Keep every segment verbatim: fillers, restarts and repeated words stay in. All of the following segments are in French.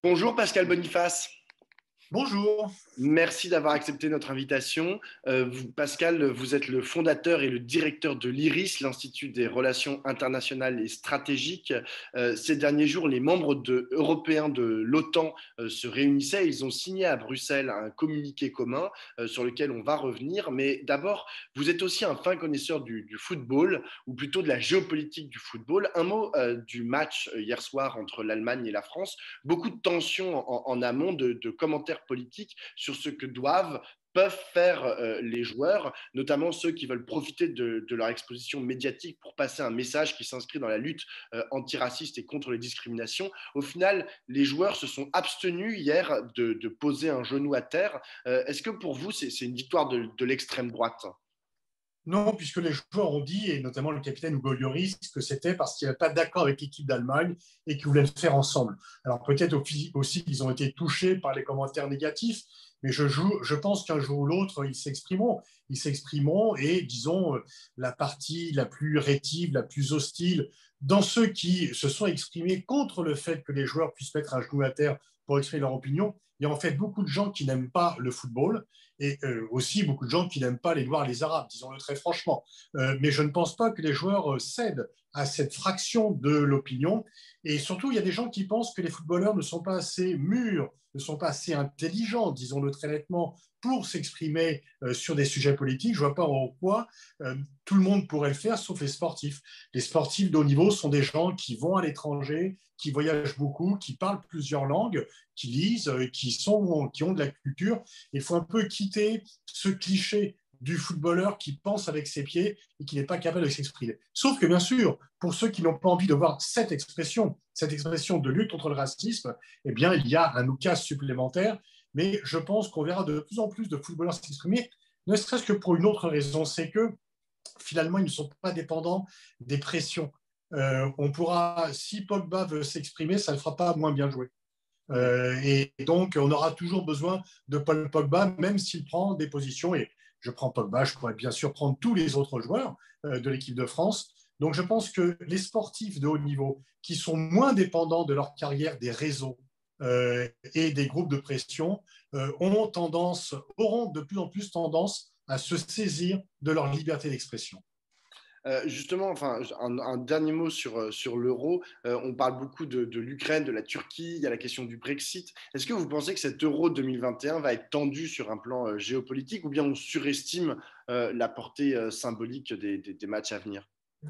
Bonjour Pascal Boniface. Bonjour. Merci d'avoir accepté notre invitation. Euh, vous, Pascal, vous êtes le fondateur et le directeur de l'I R I S, l'Institut des relations internationales et stratégiques. Euh, ces derniers jours, les membres de, européens de l'OTAN euh, se réunissaient. Ils ont signé à Bruxelles un communiqué commun euh, sur lequel on va revenir. Mais d'abord, vous êtes aussi un fin connaisseur du, du football, ou plutôt de la géopolitique du football. Un mot euh, du match euh, hier soir entre l'Allemagne et la France. Beaucoup de tensions en, en amont, de, de commentaires politiques sur ce que doivent, peuvent faire euh, les joueurs, notamment ceux qui veulent profiter de, de leur exposition médiatique pour passer un message qui s'inscrit dans la lutte euh, antiraciste et contre les discriminations. Au final, les joueurs se sont abstenus hier de, de poser un genou à terre. Euh, Est-ce que pour vous, c'est une victoire de, de l'extrême droite? Non, puisque les joueurs ont dit, et notamment le capitaine Hugo Lloris, que c'était parce qu'il n'y avait pas d'accord avec l'équipe d'Allemagne et qu'ils voulaient le faire ensemble. Alors peut-être aussi qu'ils ont été touchés par les commentaires négatifs, mais je, joue, je pense qu'un jour ou l'autre, ils s'exprimeront. Ils s'exprimeront et, disons, la partie la plus rétive, la plus hostile, dans ceux qui se sont exprimés contre le fait que les joueurs puissent mettre un genou à terre pour exprimer leur opinion, il y a en fait beaucoup de gens qui n'aiment pas le football et euh, aussi beaucoup de gens qui n'aiment pas les Noirs, les Arabes, disons-le très franchement. Euh, mais je ne pense pas que les joueurs cèdent à cette fraction de l'opinion. Et surtout, il y a des gens qui pensent que les footballeurs ne sont pas assez mûrs, ne sont pas assez intelligents, disons-le très nettement, pour s'exprimer euh, sur des sujets politiques. Je ne vois pas en quoi euh, tout le monde pourrait le faire, sauf les sportifs. Les sportifs de haut niveau sont des gens qui vont à l'étranger, qui voyagent beaucoup, qui parlent plusieurs langues, qui lisent, euh, qui, sont, qui ont de la culture. Il faut un peu quitter ce cliché du footballeur qui pense avec ses pieds et qui n'est pas capable de s'exprimer. Sauf que, bien sûr, pour ceux qui n'ont pas envie de voir cette expression, cette expression de lutte contre le racisme, eh bien, il y a un oukase supplémentaire. Mais je pense qu'on verra de plus en plus de footballeurs s'exprimer, ne serait-ce que pour une autre raison, c'est que finalement, ils ne sont pas dépendants des pressions. Euh, on pourra, si Pogba veut s'exprimer, ça ne le fera pas moins bien jouer. Euh, et donc, on aura toujours besoin de Paul Pogba, même s'il prend des positions. Et je prends Pogba, je pourrais bien sûr prendre tous les autres joueurs euh, de l'équipe de France. Donc, je pense que les sportifs de haut niveau, qui sont moins dépendants de leur carrière des réseaux euh, et des groupes de pression, euh, ont tendance, auront de plus en plus tendance à se saisir de leur liberté d'expression. Euh, justement, enfin, un, un, dernier mot sur, sur l'euro. Euh, on parle beaucoup de, de l'Ukraine, de la Turquie, il y a la question du Brexit. Est-ce que vous pensez que cet euro deux mille vingt et un va être tendu sur un plan euh, géopolitique ou bien on surestime euh, la portée euh, symbolique des, des, des matchs à venir?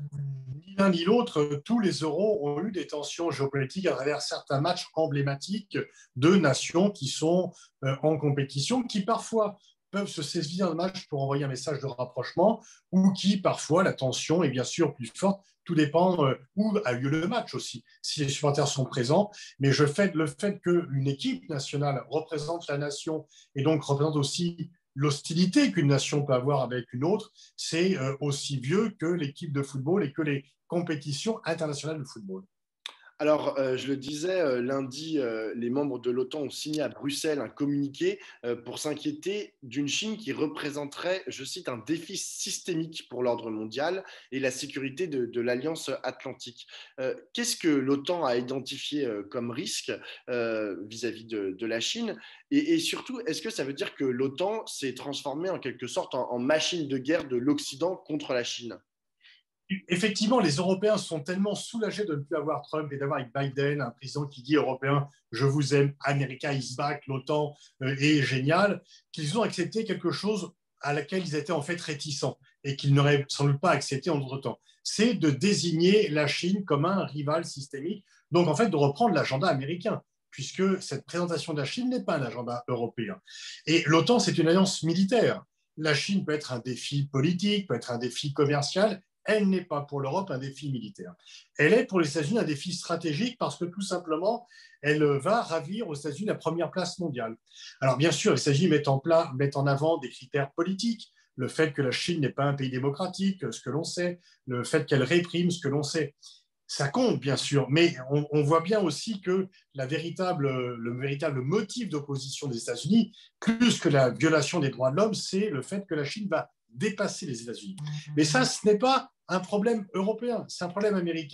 Ni l'un ni l'autre, tous les euros ont eu des tensions géopolitiques à travers certains matchs emblématiques de nations qui sont euh, en compétition, qui parfois peuvent se saisir d'un match pour envoyer un message de rapprochement ou qui, parfois, la tension est bien sûr plus forte. Tout dépend euh, où a lieu le match aussi, si les supporters sont présents. Mais je fais le fait qu'une équipe nationale représente la nation et donc représente aussi l'hostilité qu'une nation peut avoir avec une autre, c'est euh, aussi vieux que l'équipe de football et que les compétitions internationales de football. Alors, euh, je le disais, euh, lundi, euh, les membres de l'OTAN ont signé à Bruxelles un communiqué euh, pour s'inquiéter d'une Chine qui représenterait, je cite, un défi systémique pour l'ordre mondial et la sécurité de, de l'Alliance atlantique. Euh, Qu'est-ce que l'OTAN a identifié euh, comme risque euh, vis-à-vis de, de la Chine? Et, et surtout, est-ce que ça veut dire que l'OTAN s'est transformée en quelque sorte en, en machine de guerre de l'Occident contre la Chine? Effectivement, les Européens sont tellement soulagés de ne plus avoir Trump et d'avoir avec Biden un président qui dit Européens, je vous aime, America is back, l'OTAN euh, est génial, qu'ils ont accepté quelque chose à laquelle ils étaient en fait réticents et qu'ils n'auraient sans doute pas accepté en d'autres temps. C'est de désigner la Chine comme un rival systémique, donc en fait de reprendre l'agenda américain, puisque cette présentation de la Chine n'est pas un agenda européen. Et l'OTAN, c'est une alliance militaire. La Chine peut être un défi politique, peut être un défi commercial, elle n'est pas pour l'Europe un défi militaire. Elle est pour les États-Unis un défi stratégique parce que tout simplement, elle va ravir aux États-Unis la première place mondiale. Alors bien sûr, les États-Unis mettent en, pla- mettent en avant des critères politiques, le fait que la Chine n'est pas un pays démocratique, ce que l'on sait, le fait qu'elle réprime, ce que l'on sait. Ça compte, bien sûr, mais on, on voit bien aussi que la véritable, le véritable motif d'opposition des États-Unis, plus que la violation des droits de l'homme, c'est le fait que la Chine va dépasser les États-Unis. Mais ça, ce n'est pas un problème européen, c'est un problème américain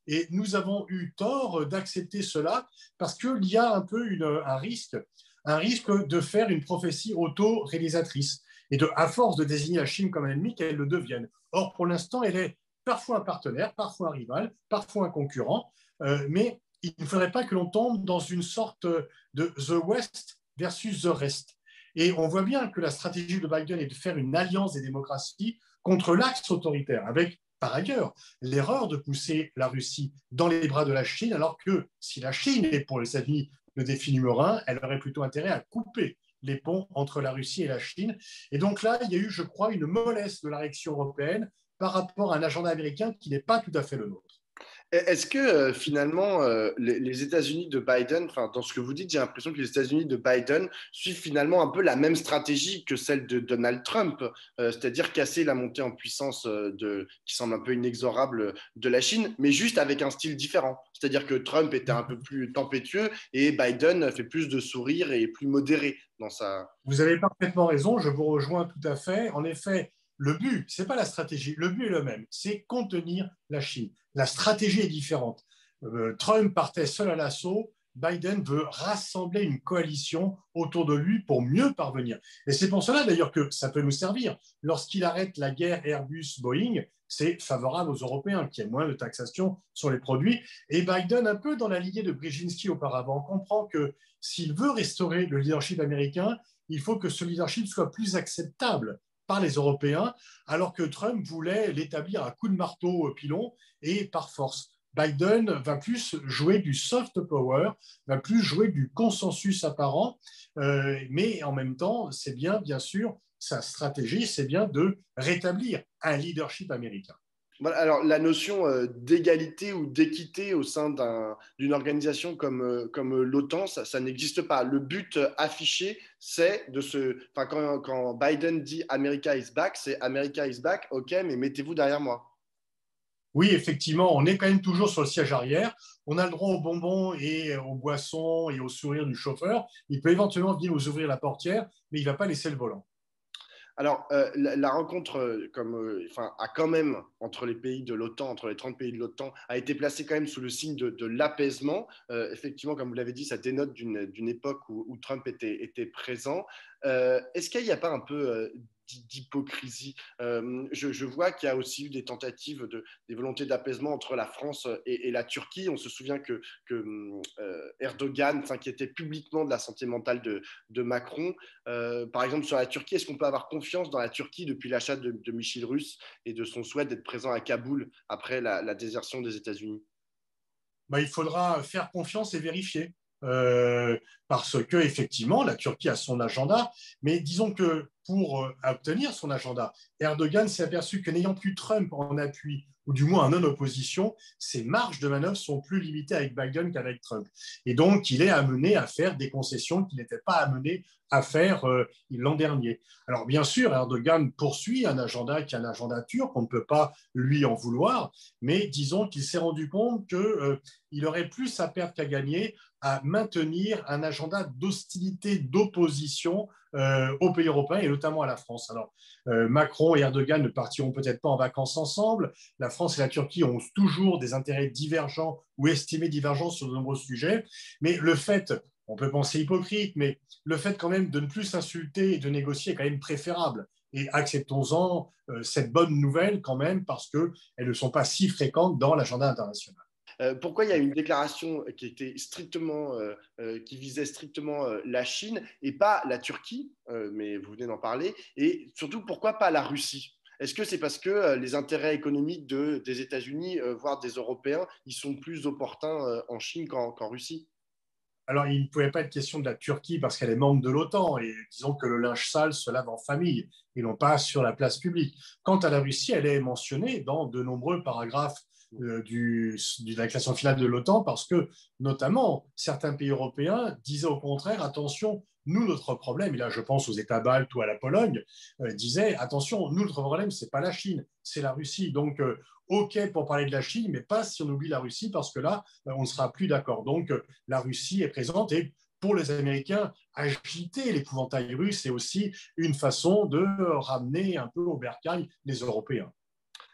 Et nous avons eu tort d'accepter cela parce qu'il y a un peu une, un risque, un risque de faire une prophétie auto-réalisatrice et de, à force de désigner la Chine comme ennemi, qu'elle le devienne. Or, pour l'instant, elle est parfois un partenaire, parfois un rival, parfois un concurrent, euh, mais il ne faudrait pas que l'on tombe dans une sorte de The West versus the rest. Et on voit bien que la stratégie de Biden est de faire une alliance des démocraties contre l'axe autoritaire, avec par ailleurs l'erreur de pousser la Russie dans les bras de la Chine, alors que si la Chine est pour les États-Unis le défi numéro un, elle aurait plutôt intérêt à couper les ponts entre la Russie et la Chine. Et donc là, il y a eu, je crois, une mollesse de la réaction européenne par rapport à un agenda américain qui n'est pas tout à fait le nôtre. Est-ce que euh, finalement euh, les, les États-Unis de Biden, enfin dans ce que vous dites, j'ai l'impression que les États-Unis de Biden suivent finalement un peu la même stratégie que celle de Donald Trump, euh, c'est-à-dire casser la montée en puissance euh, de, qui semble un peu inexorable de la Chine, mais juste avec un style différent. C'est-à-dire que Trump était un peu plus tempétueux et Biden fait plus de sourire et est plus modéré dans sa. Vous avez parfaitement raison, je vous rejoins tout à fait. En effet, le but, ce n'est pas la stratégie, le but est le même, c'est contenir la Chine. La stratégie est différente. Euh, Trump partait seul à l'assaut, Biden veut rassembler une coalition autour de lui pour mieux parvenir. Et c'est pour cela d'ailleurs que ça peut nous servir. Lorsqu'il arrête la guerre Airbus-Boeing, c'est favorable aux Européens, qui aient moins de taxation sur les produits. Et Biden, un peu dans la lignée de Brzezinski auparavant, comprend que s'il veut restaurer le leadership américain, il faut que ce leadership soit plus acceptable par les Européens, alors que Trump voulait l'établir à coups de marteau pilon et par force. Biden va plus jouer du soft power, va plus jouer du consensus apparent, euh, mais en même temps, c'est bien, bien sûr, sa stratégie, c'est bien de rétablir un leadership américain. Voilà, alors la notion euh, d'égalité ou d'équité au sein d'un, d'une organisation comme, euh, comme euh, l'OTAN, ça, ça n'existe pas. Le but euh, affiché, c'est de se. Enfin, quand, quand Biden dit America is back, c'est America is back, ok, mais mettez-vous derrière moi. Oui, effectivement, on est quand même toujours sur le siège arrière. On a le droit aux bonbons et aux boissons et au sourire du chauffeur. Il peut éventuellement venir nous ouvrir la portière, mais il ne va pas laisser le volant. Alors, euh, la, la, rencontre euh, comme, euh, enfin, a quand même, entre les pays de l'OTAN, entre les trente pays de l'OTAN, a été placée quand même sous le signe de, de l'apaisement. Euh, effectivement, comme vous l'avez dit, ça dénote d'une, d'une époque où, où Trump était, était présent. Euh, est-ce qu'il n'y a pas un peu euh, d'hypocrisie? euh, je, je vois qu'il y a aussi eu des tentatives, de, des volontés d'apaisement entre la France et, et la Turquie. On se souvient que, que euh, Erdogan s'inquiétait publiquement de la santé mentale de, de Macron. Euh, par exemple, sur la Turquie, est-ce qu'on peut avoir confiance dans la Turquie depuis l'achat de, de Michel Russe et de son souhait d'être présent à Kaboul après la, la désertion des États-Unis? Bah, il faudra faire confiance et vérifier. Euh, parce que effectivement, la Turquie a son agenda, mais disons que pour euh, obtenir son agenda, Erdogan s'est aperçu que n'ayant plus Trump en appui, ou du moins en non-opposition, ses marges de manœuvre sont plus limitées avec Biden qu'avec Trump. Et donc, il est amené à faire des concessions qu'il n'était pas amené à faire euh, l'an dernier. Alors, bien sûr, Erdogan poursuit un agenda qui est un agenda turc, on ne peut pas lui en vouloir, mais disons qu'il s'est rendu compte qu'il euh, aurait plus à perdre qu'à gagner à maintenir un agenda d'hostilité, d'opposition euh, aux pays européens et notamment à la France. Alors, euh, Macron et Erdogan ne partiront peut-être pas en vacances ensemble. La France et la Turquie ont toujours des intérêts divergents ou estimés divergents sur de nombreux sujets. Mais le fait, on peut penser hypocrite, mais le fait quand même de ne plus s'insulter et de négocier est quand même préférable. Et acceptons-en euh, cette bonne nouvelle quand même parce qu'elles ne sont pas si fréquentes dans l'agenda international. Euh, pourquoi il y a une déclaration qui était strictement, euh, euh, qui visait strictement euh, la Chine et pas la Turquie, euh, mais vous venez d'en parler, et surtout pourquoi pas la Russie? Est-ce que c'est parce que euh, les intérêts économiques de, des États-Unis, euh, voire des Européens, ils sont plus opportuns euh, en Chine qu'en, qu'en Russie? Alors, il ne pouvait pas être question de la Turquie parce qu'elle est membre de l'OTAN et disons que le linge sale se lave en famille et non pas sur la place publique. Quant à la Russie, elle est mentionnée dans de nombreux paragraphes euh, du, de la classement finale de l'OTAN parce que, notamment, certains pays européens disaient au contraire, attention, nous, notre problème, et là je pense aux États baltes ou à la Pologne, euh, disaient, attention, nous, notre problème, ce n'est pas la Chine, c'est la Russie. Donc, euh, OK pour parler de la Chine, mais pas si on oublie la Russie parce que là, on ne sera plus d'accord. Donc, la Russie est présente et pour les Américains, agiter l'épouvantail russe, c'est aussi une façon de ramener un peu au bercail les Européens.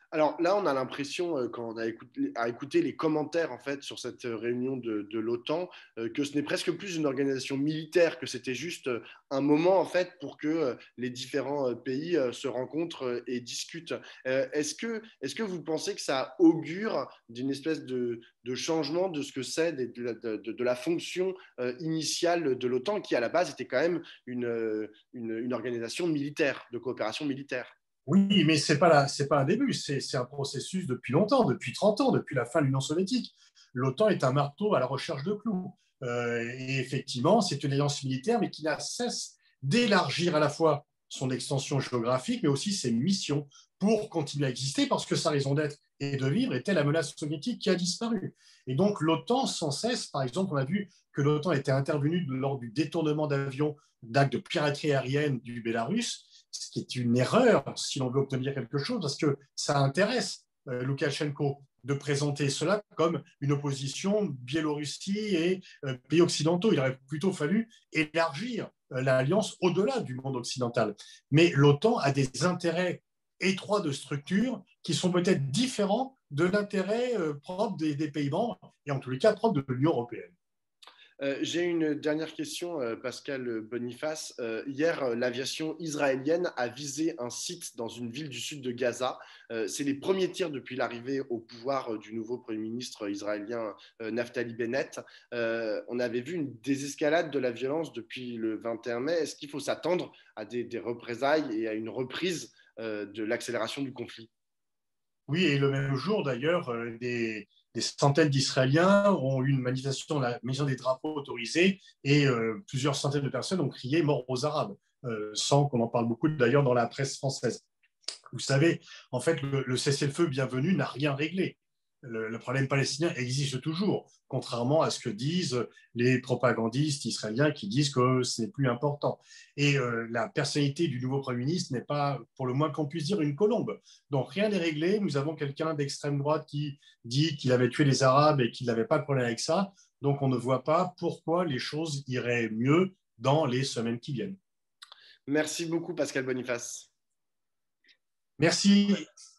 Alors là, on a l'impression, euh, quand on a écouté, a écouté les commentaires en fait sur cette réunion de, de l'OTAN, euh, que ce n'est presque plus une organisation militaire, que c'était juste euh, un moment en fait pour que euh, les différents euh, pays euh, se rencontrent euh, et discutent. Euh, est-ce que, est-ce que vous pensez que ça augure d'une espèce de, de changement de ce que c'est de, de, de, de la fonction euh, initiale de l'OTAN, qui à la base était quand même une, euh, une, une organisation militaire, de coopération militaire? Oui, mais ce n'est pas, la- c'est pas un début, c'est c'est un processus depuis longtemps, depuis trente ans, depuis la fin de l'Union soviétique. L'OTAN est un marteau à la recherche de clous. Euh, et effectivement, c'est une alliance militaire, mais qui n'a cesse d'élargir à la fois son extension géographique, mais aussi ses missions pour continuer à exister, parce que sa raison d'être et de vivre était la menace soviétique qui a disparu. Et donc l'OTAN, sans cesse, par exemple, on a vu que l'OTAN était intervenue lors du détournement d'avions d'actes de piraterie aérienne du Bélarus, ce qui est une erreur si l'on veut obtenir quelque chose, parce que ça intéresse euh, Loukachenko de présenter cela comme une opposition Biélorussie et euh, pays occidentaux. Il aurait plutôt fallu élargir euh, l'alliance au-delà du monde occidental. Mais l'OTAN a des intérêts étroits de structure qui sont peut-être différents de l'intérêt euh, propre des, des pays membres et en tous les cas propre de l'Union européenne. Euh, J'ai une dernière question, euh, Pascal Boniface. Euh, hier, euh, l'aviation israélienne a visé un site dans une ville du sud de Gaza. Euh, C'est les premiers tirs depuis l'arrivée au pouvoir euh, du nouveau Premier ministre israélien euh, Naftali Bennett. Euh, on avait vu une désescalade de la violence depuis le vingt et un mai. Est-ce qu'il faut s'attendre à des, des représailles et à une reprise euh, de l'accélération du conflit? Oui, et le même jour, d'ailleurs, euh, des, des centaines d'Israéliens ont eu une manifestation, la mission des drapeaux autorisés, et euh, plusieurs centaines de personnes ont crié mort aux Arabes, euh, sans qu'on en parle beaucoup d'ailleurs dans la presse française. Vous savez, en fait, le, le cessez-le-feu bienvenu n'a rien réglé. Le, le, problème palestinien existe toujours, contrairement à ce que disent les propagandistes israéliens qui disent que ce n'est plus important. Et euh, la personnalité du nouveau Premier ministre n'est pas, pour le moins qu'on puisse dire, une colombe. Donc rien n'est réglé. Nous avons quelqu'un d'extrême droite qui dit qu'il avait tué les Arabes et qu'il n'avait pas de problème avec ça. Donc on ne voit pas pourquoi les choses iraient mieux dans les semaines qui viennent. Merci beaucoup, Pascal Boniface. Merci.